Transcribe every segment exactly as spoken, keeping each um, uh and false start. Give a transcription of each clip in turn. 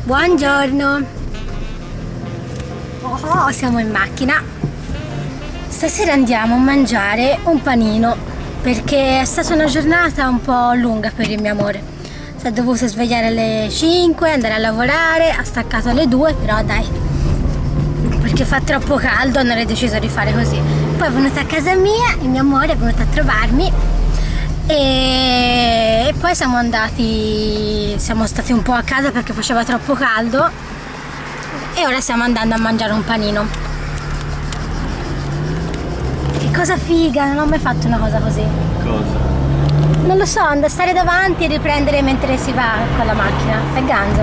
Buongiorno. Oh, siamo in macchina. Stasera andiamo a mangiare un panino perché è stata una giornata un po' lunga per il mio amore. Si è dovuto svegliare alle cinque, andare a lavorare, ha staccato alle due, però dai, perché fa troppo caldo non è deciso di fare così. Poi è venuta a casa mia, il mio amore è venuto a trovarmi e poi siamo andati, siamo stati un po' a casa perché faceva troppo caldo e ora stiamo andando a mangiare un panino. Che cosa figa, non ho mai fatto una cosa così. Cosa? Non lo so, andare a stare davanti e riprendere mentre si va con la macchina. È ganzo.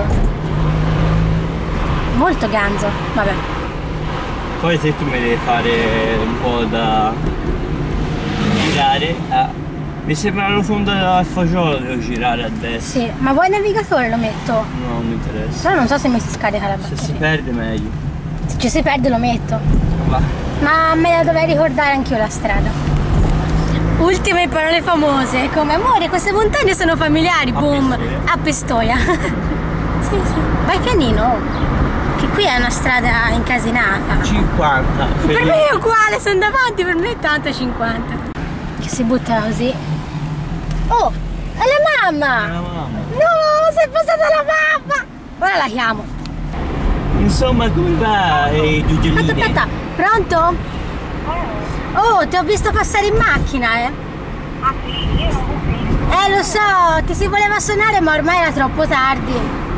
Molto ganzo, vabbè. Poi se tu mi devi fare un po' da girare, eh, mi sembra la rotonda della fagiolo, devo girare a destra. Sì, ma vuoi il navigatore lo metto? No, non mi interessa. Però non so se mi si scarica la batteria. Se si perde meglio. Se ci si perde lo metto. Va. Ma me la dovrei ricordare anch'io la strada. Ultime parole famose, come amore, queste montagne sono familiari, A boom, Pistoia. a Pistoia. Sì, sì. Vai pianino, che qui è una strada incasinata. cinquanta. Per me è uguale, sono davanti, per me è tanto cinquanta. Che si butta così. Oh, è la mamma! La mamma. No, sei passata la mamma! Ora la chiamo. Insomma, come va i Aspetta, giugellini? aspetta, pronto? Oh, ti ho visto passare in macchina, eh? Ah sì, io non Eh, lo so, ti si voleva suonare, ma ormai era troppo tardi.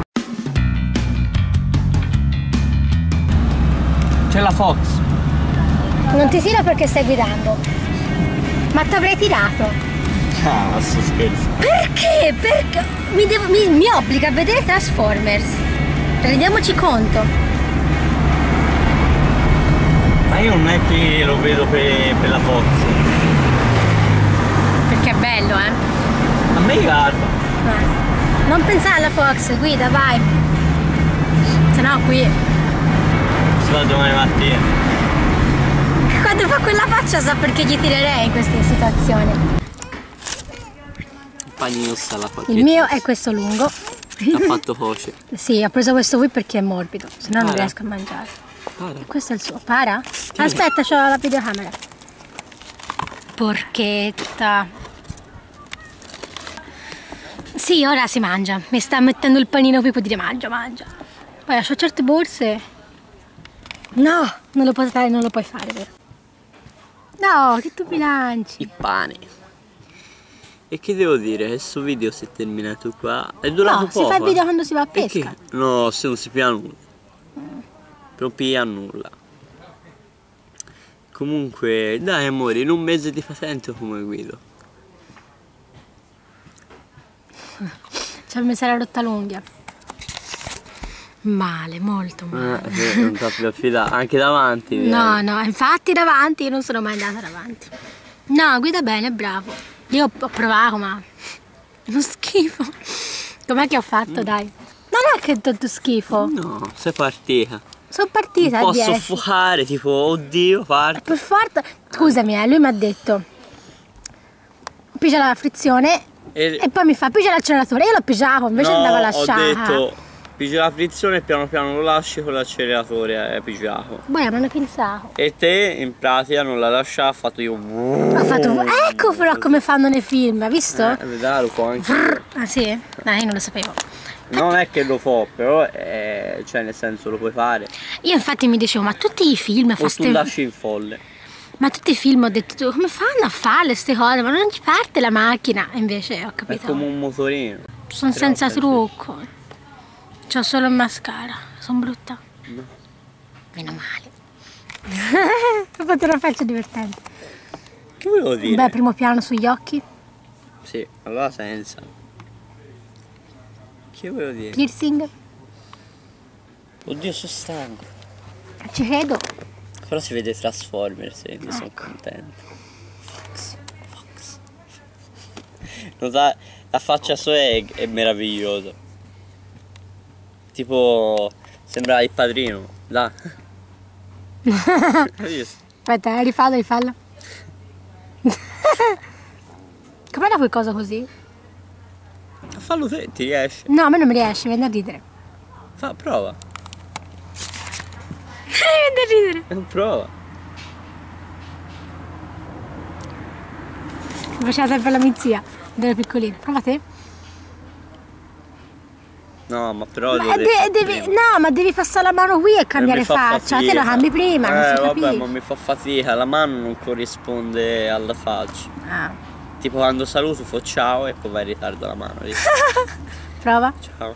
C'è la Fox. Non ti tiro perché stai guidando. Ma ti avrei tirato. Ah, ma sto scherzo. Perché? Perché? Mi, devo, mi, mi obbliga a vedere Transformers. Rendiamoci conto. Ma io non è che lo vedo per, per la Fox. Perché è bello, eh? A me garba. Eh. Non pensare alla Fox, guida, vai. Se no qui. Si va domani mattina. Quando fa quella faccia so perché gli tirerei in queste situazioni. Il panino sta alla Fox. Il mio è questo lungo. Ha fatto voce. Sì, ho preso questo qui perché è morbido, se no non Para. riesco a mangiare. Para. Questo è il suo. Para? Aspetta, c'ho la videocamera. Porchetta. Sì, ora si mangia. Mi sta mettendo il panino qui per dire mangia, mangia. Poi ho certe borse. No, non lo puoi fare, non lo puoi fare, vero? No, che tu bilanci. Il pane. E che devo dire? Questo video si è terminato qua. È durato No, poco. si fa il video eh. quando si va a E pesca. che? No, se non si piglia nulla. Non piglia nulla. Comunque, dai amore, in un mese di patente come guido. Cioè mi sarà rotta l'unghia. Male, molto male. Eh, sì, non ti più affidare. Anche davanti. No, no, infatti davanti io non sono mai andata davanti. No, guida bene, bravo. Io ho provato, ma uno schifo. Com'è che ho fatto, dai? Non è che è tanto schifo. No, sei partita. Sono partita a Posso dieci. soffocare, tipo, oddio, parto. Per forza. Scusami, eh, lui mi ha detto pigia la frizione E, e poi mi fa pigia l'acceleratore. Io l'ho pigiato, invece no, andava ho lasciata. detto, pigi la frizione e piano piano lo lasci con l'acceleratore, è pigiato. Poi mi hanno pensato. E te, in pratica, non la lascia, ha fatto io... Ho fatto. Ecco però come fanno nei film, hai visto? Eh, vedrai, lo fa anche. Ah sì? No, io non lo sapevo. Non è che lo fa, però, è, cioè nel senso lo puoi fare. Io infatti mi dicevo, ma tutti i film O fa tu ste... lasci in folle. Ma tutti i film ho detto, tu, come fanno a fare queste cose? Ma non ci parte la macchina. E invece ho È capito. come un motorino. Sono Però senza penso- trucco. C'ho solo il mascara. Sono brutta. No. Meno male. Ho fatto una faccia divertente. Che volevo dire? Beh, primo piano sugli occhi. Sì, allora senza. Che volevo dire? Piercing. Oddio, sono stanco. Ci credo. Però si vede Transformers e quindi sono Ecco. contento. Fox, Fox. Non sa, la faccia sua è, è meravigliosa. Tipo, sembra il padrino. Là. Hai visto? Aspetta, rifallo, rifallo. Com'era quel coso così? Fallo te, ti riesce. No, a me non mi riesce, viene a ridere. Fa, prova. Mi vede ridere. Prova. Faceva sempre l'amicizia, delle piccoline. Prova te. No, ma però Ma lo devi de- fare devi, prima. no, ma devi passare la mano qui e cambiare Mi fa faccia. Te lo fatica. cambi prima, non Eh si vabbè, capisce. ma mi fa fatica, la mano non corrisponde alla faccia. Ah. Tipo quando saluto fa ciao e poi va in ritardo la mano. Dici, Prova. ciao.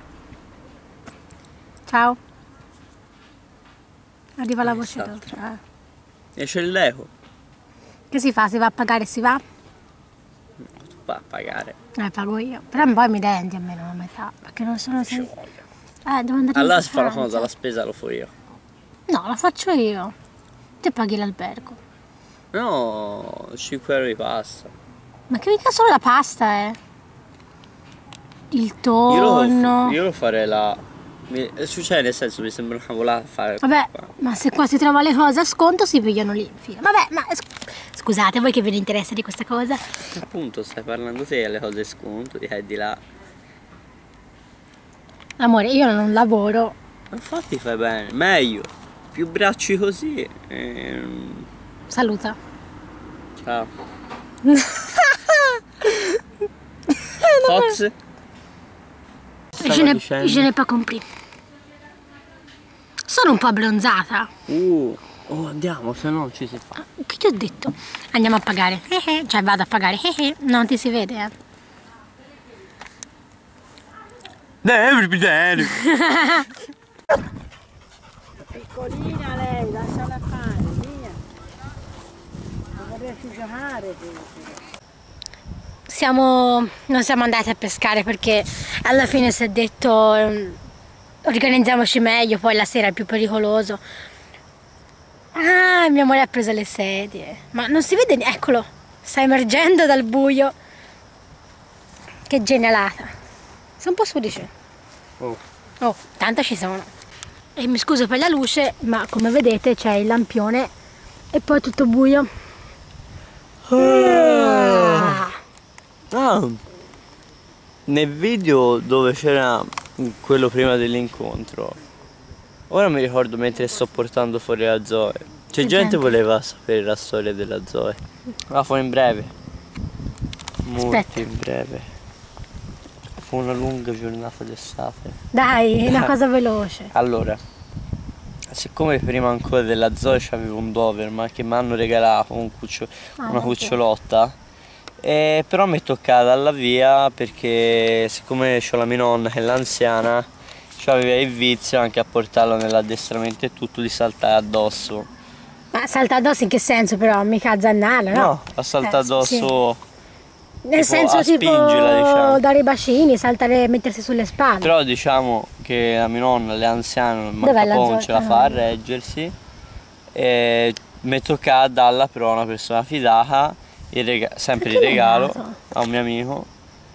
Ciao. Arriva la voce Esatto. d'oltre. Ah. E c'è l'eco. Che si fa? Si va a pagare e si va? Tu vai a pagare. Eh, pago io. Però poi mi rendi almeno la metà. Perché non sono Ci sempre. voglio. Eh, devo andare in Allora si fa una vacanza. cosa, la spesa lo faccio io. No, la faccio io. Te paghi l'albergo. No, cinque euro di pasta. Ma che mica solo la pasta, eh. Il Io lo, tonno. io lo farei la... Mi, cioè nel senso mi sembra una cavolata fare Vabbè, qua. ma se qua si trova le cose a sconto si pigliano lì in fila. Vabbè, ma sc- scusate, voi che ve ne interessa di questa cosa? Appunto stai parlando te le cose sconto, di qua e di là. Amore, io non lavoro. Ma infatti fai bene, meglio. Più bracci così. ehm, Saluta. Ciao. Fox? Je n'ai je n'ai pas compris. Sono un po' abbronzata. Uh, oh andiamo, se no ci si fa. Che ti ho detto? Andiamo a pagare. Eh, eh. Cioè vado a pagare. Eh, eh. Non ti si vede, eh. Dai, bene. Piccolina lei, lasciala fare, via. Non vorresti giocare. Siamo, non siamo andati a pescare perché alla fine si è detto ehm, organizziamoci meglio, poi la sera è più pericoloso. Ah, mio amore ha preso le sedie, ma non si vede, eccolo, sta emergendo dal buio. Che genialata. Sei un po' sudice. Oh. Oh, tanto ci sono. E mi scuso per la luce, ma come vedete c'è il lampione e poi è tutto buio. Ah. Ah, nel video dove c'era quello prima dell'incontro, ora mi ricordo mentre sto portando fuori la Zoe. C'è Che gente che gente? voleva sapere la storia della Zoe. La fu in breve. Molto Aspetta. in breve. Fu una lunga giornata d'estate. Dai, una cosa veloce. Allora, siccome prima ancora della Zoe c'avevo un Doberman che mi hanno regalato un cuccio- Ah, una ok. cucciolotta, e però mi è toccata alla via perché siccome ho la mia nonna che è l'anziana, aveva il vizio anche a portarla nell'addestramento e tutto di saltare addosso. Ma salta addosso in che senso però? Mica a zannare, no? No, a saltare Eh, addosso, Nel tipo, senso a tipo spingila, diciamo. dare i bacini, saltare, mettersi sulle spalle. Però diciamo che la mia nonna, le anziane, Dov'è manca la poco non Zoe? ce la fa Ah. a reggersi, e mi è toccata darla però a una persona fidata, il rega- sempre Perché di l'hai regalo dato? a un mio amico,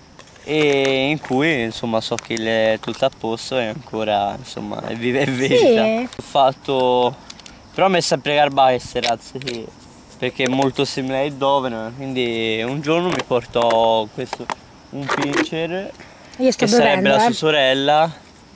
e in cui insomma so che le è tutto a posto e ancora insomma è viva e vegeta. Ho fatto, però mi è sempre garbata queste razze qui, perché è molto simile ai Doberman, quindi un giorno mi portò questo, un pincher Io sto che sarebbe bevendo, la sua eh. sorella,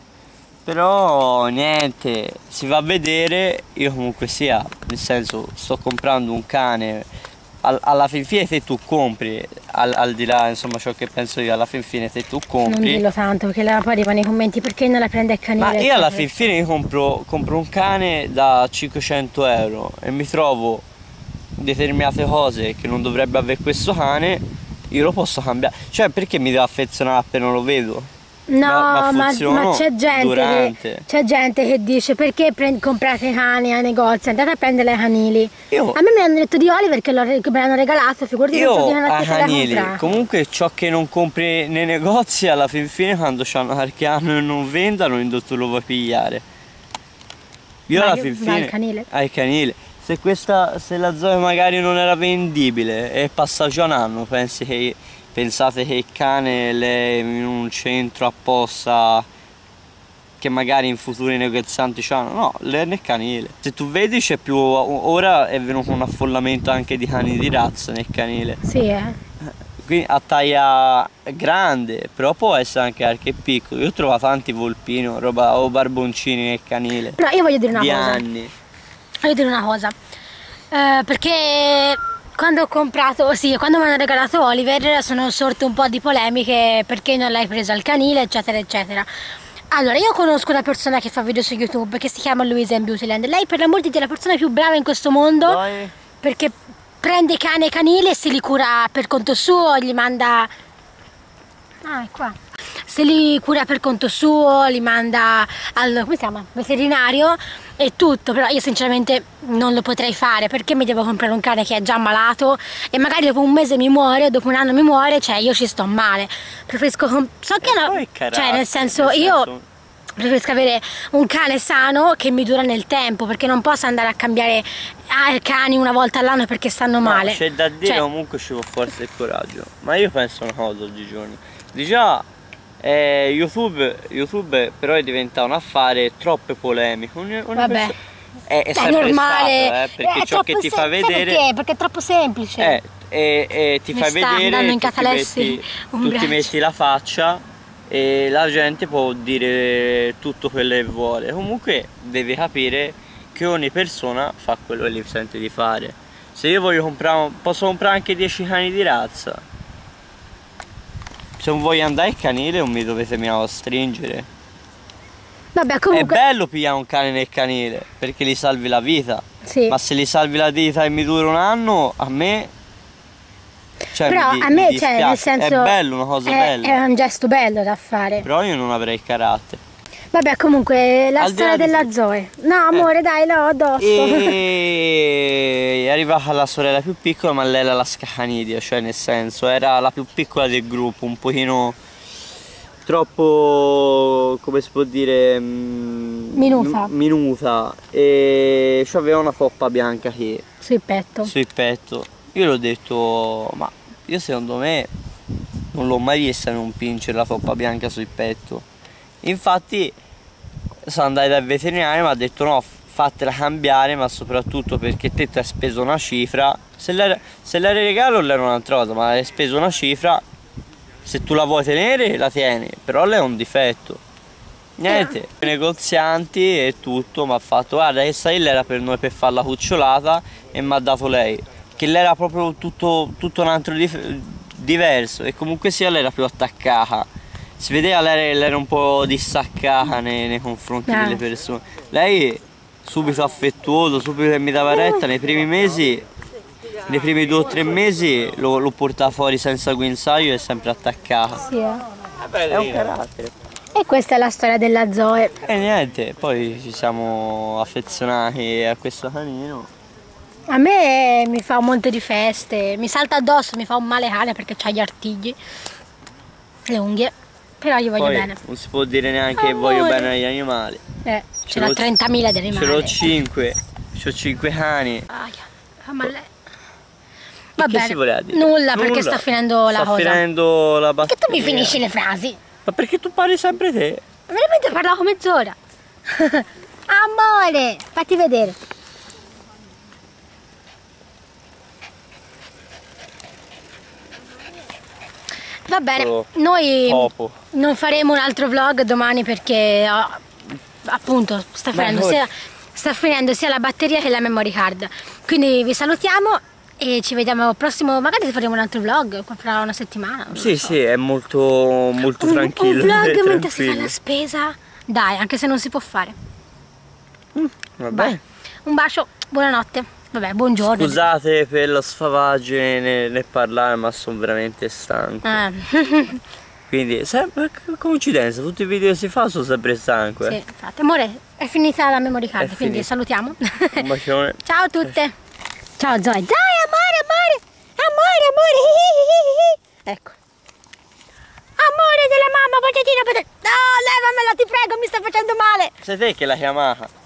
però niente, si va a vedere. Io comunque sia, nel senso, sto comprando un cane, al- alla fin fine se tu compri, al, al di là insomma ciò che penso io, alla fin fine se tu Non compri, dillo tanto perché là poi arrivano i commenti perché non la prende il canile. ma io alla fin fine io compro, compro un cane da cinquecento euro e mi trovo determinate cose che non dovrebbe avere questo cane, io lo posso cambiare. Cioè perché mi devo affezionare appena lo vedo? No, Ma- ma ma, funzionano ma c'è gente, che, durante. c'è gente che dice perché pre- comprate cani ai negozi, andate a prendere i canili. Io- A me mi hanno detto di Oliver che, lo, che me l'hanno regalato, figurati se Io ti hanno a detto che l'hai canili, comprato. comunque ciò che non compri nei negozi alla fin fine quando c'hanno qualche anno e non vendano, indotto tu lo vuoi pigliare. Io Vai- alla fin vai fine al canile. al canile. Se questa, se la Zoe magari non era vendibile e è passato già un anno, pensi che, pensate che il cane le in un centro apposta che magari in futuro i negozianti c'hanno? No, lei è nel canile. Se tu vedi c'è più, ora è venuto un affollamento anche di cani di razza nel canile. Sì, eh. quindi a taglia grande, però può essere anche anche piccolo. Io ho trovato tanti volpini, roba o barboncini nel canile. No, io voglio dire una di cosa. anni. Voglio dire una cosa. Eh, perché quando ho comprato, sì, quando mi hanno regalato Oliver sono sorte un po' di polemiche perché non l'hai preso al canile, eccetera, eccetera. Allora, io conosco una persona che fa video su YouTube che si chiama Louisa in Beautyland. Lei per l'amor di Dio è la persona più brava in questo mondo. Dai. Perché prende cane canile e se li cura per conto suo, gli manda... Ah, è qua. Se li cura per conto suo, li manda al, come si chiama? Veterinario e tutto, però io sinceramente non lo potrei fare perché mi devo comprare un cane che è già malato e magari dopo un mese mi muore, dopo un anno mi muore, cioè io ci sto male. Preferisco, so che no, cioè nel senso nel io senso... preferisco avere un cane sano che mi dura nel tempo, perché non posso andare a cambiare cani una volta all'anno perché stanno no, male. C'è da dire, cioè... comunque ci vuole forza e coraggio, ma io penso una cosa oggigiorno. Di già eh, YouTube, YouTube però è diventato un affare troppe polemiche. Una, una Vabbè. persona... È, è è sempre normale, stato, eh, perché è ciò che ti fa vedere perché? Perché è troppo semplice. Eh, e, e ti Mi fai sta andando vedere, in tu, ti catalessi metti, un tu ti braccio. metti la faccia e la gente può dire tutto quello che vuole. Comunque devi capire che ogni persona fa quello che gli sente di fare. Se io voglio comprare, posso comprare anche dieci cani di razza. Se non voglio andare al canile non mi dovete mica stringere. Vabbè, comunque... È bello pigliare un cane nel canile perché gli salvi la vita. Sì. Ma se gli salvi la vita e mi dura un anno, a me... Cioè, però mi, a me, mi cioè, nel senso... è bello, una cosa è, bella. È un gesto bello da fare. Però io non avrei il carattere. Vabbè, comunque, la Al di storia là di della tutto. Zoe. No, amore, eh. dai, l'ho addosso. E è arrivata la sorella più piccola, ma lei era la scacanidia, cioè nel senso, era la più piccola del gruppo, un pochino troppo, come si può dire, minuta. minuta. E aveva una poppa bianca che Sul petto. sul petto. Io l'ho detto, ma io secondo me non l'ho mai vista non pincere la poppa bianca sul petto. Infatti sono andato dal veterinario e mi ha detto no, fatela cambiare, ma soprattutto perché te ti hai speso una cifra. Se l'era regalo l'era un'altra cosa, ma hai speso una cifra, se tu la vuoi tenere la tieni, però lei è un difetto. Niente, i negozianti e tutto mi ha fatto guarda che sai era per noi per fare la cucciolata e mi ha dato lei, che lei era proprio tutto, tutto un altro dif diverso e comunque sia lei era più attaccata. Si vedeva lei, lei era un po' distaccata nei, nei confronti ah. delle persone. Lei subito affettuoso, subito che mi dava retta, nei primi mesi, nei primi due o tre mesi l'ho portata fuori senza guinzaglio e sempre attaccata. Sì, eh. È un carattere. E questa è la storia della Zoe. E niente, poi ci siamo affezionati a questo canino. A me mi fa un monte di feste, mi salta addosso, mi fa un male cane perché c'ha gli artigli, le unghie. Però io voglio poi bene. Non si può dire neanche che voglio bene agli animali. Eh, ce n'ho trentamila di animali. Ce l'ho cinque, c'ho cinque cani. Ah, ma lei... Va che bene. si voleva dire? Nulla, Nulla, perché sta finendo la sta cosa. Sta finendo la batteria. Che tu mi finisci le frasi? Ma perché tu parli sempre te? Veramente parlavo mezz'ora. Amore, fatti vedere. Va bene, Oh, noi topo. non faremo un altro vlog domani perché oh, appunto sta finendo, sia, sta finendo sia la batteria che la memory card. Quindi vi salutiamo e ci vediamo al prossimo, magari faremo un altro vlog fra una settimana. Sì, so. sì, è molto, molto un, tranquillo. Un vlog tranquillo. mentre si fa la spesa. Dai, anche se non si può fare. Mm, vabbè. Vai. Un bacio, buonanotte. Vabbè, buongiorno. Scusate per la sfavaggine nel, nel parlare, ma sono veramente stanco. Ah. Quindi, sempre coincidenza, tutti i video che si fa sono sempre stanco. Eh. Sì, infatti. Amore, è finita la memory card, È quindi finita. salutiamo. Un bacione. Ciao a tutte. Ciao Zoe. Dai, amore, amore. Amore, amore. Ecco. Amore della mamma, patatino, patatino. No, levamela, ti prego, mi sta facendo male. Sei te che l'hai chiamata?